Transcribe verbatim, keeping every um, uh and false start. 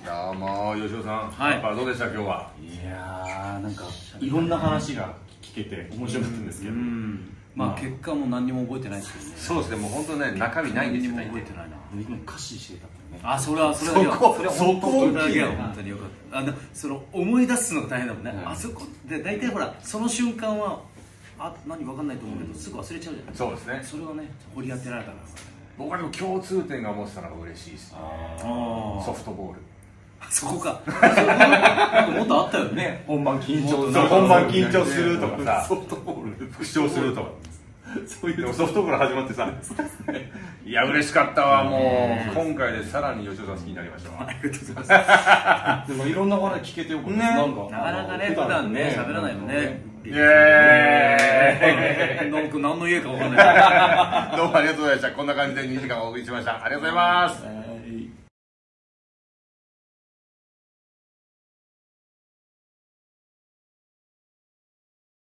どうも吉尾さん、 はい、 やっぱどうでした今日は。 いやー、なんかいろんな話が聞けて面白かったんですけど、 まあ結果も何にも覚えてないですけどね。 そうですね、もう本当ね、中身ないんですよ。 何にも覚えてないな。 僕も歌詞してたもんね。 あ、それはそれはそこそれはそこだけは本当によかった。あのその思い出すのが大変だもんね。あそこで大体ほらその瞬間はあ何わかんないと思うけどすぐ忘れちゃうじゃない。 そうですね。 それはね掘り当てられたから。 僕はでも共通点が持ってたのが嬉しいですね。ソフトボール。 そこか。なんかもっとあったよね。 本番緊張そう本番緊張するとかさ、 ソフトボール復唱するとか。 そういうでもソフトボール始まってさ、いや嬉しかったわ。もう今回でさらに吉尾さん好きになりましたわ。 ありがとうございます。 でもいろんな話聞けてよかったです。なんかなかなかね普段ね喋らないもんね。 イエーイ。 なんか何の家かわかんない。 どうもありがとうございました。こんな感じでにじかんお送りしました。ありがとうございます。